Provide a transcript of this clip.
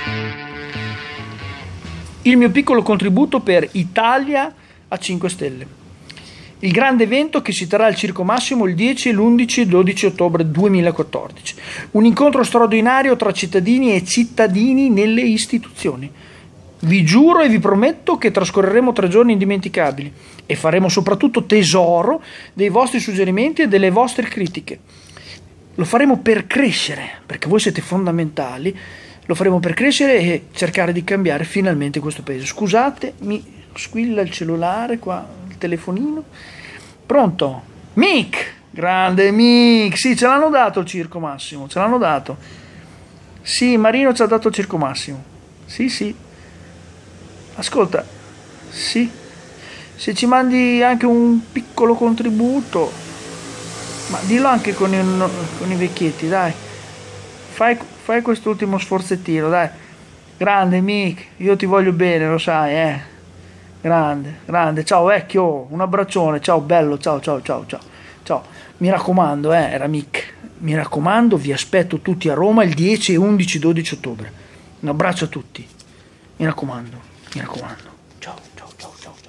Il mio piccolo contributo per Italia a 5 Stelle. Il grande evento che si terrà al Circo Massimo il 10, l'11 e 12 ottobre 2014. Un incontro straordinario tra cittadini e cittadini nelle istituzioni. Vi giuro e vi prometto che trascorreremo 3 giorni indimenticabili e faremo soprattutto tesoro dei vostri suggerimenti e delle vostre critiche. Lo faremo per crescere, perché voi siete fondamentali. Lo faremo per crescere e cercare di cambiare finalmente questo paese. Scusate, mi squilla il cellulare qua, il telefonino. Pronto? Mick! Grande Mick! Sì, ce l'hanno dato il Circo Massimo, ce l'hanno dato. Sì, Marino ci ha dato il Circo Massimo. Sì, sì. Ascolta, sì. Se ci mandi anche un piccolo contributo, ma dillo anche con i vecchietti, dai. Fai quest'ultimo sforzettino, dai. Grande Mick, io ti voglio bene, lo sai, eh. Grande, ciao vecchio, un abbraccione, ciao bello, ciao. Ciao. Mi raccomando, era Mick. Mi raccomando, vi aspetto tutti a Roma il 10 e 11 12 ottobre. Un abbraccio a tutti. Mi raccomando. Ciao.